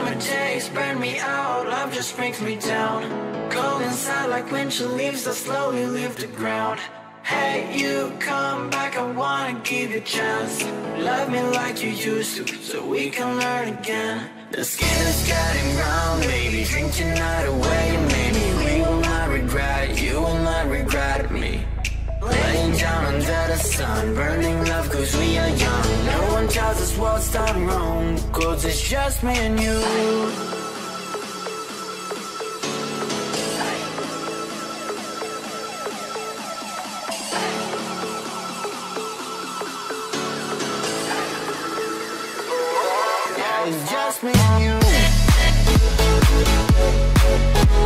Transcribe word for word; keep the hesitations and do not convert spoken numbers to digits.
summer days burn me out, love just brings me down. Cold inside like winter leaves that slowly leave the ground. Hey, you come back, I wanna give you a chance. Love me like you used to, so we can learn again. The skin is getting brown, baby, drink your night away. Maybe we will not regret it, you will not regret me. Laying down under the sun, burning love cause we are young. No one tells us what's done wrong, cause it's just me and you. Yeah, it's just me and you.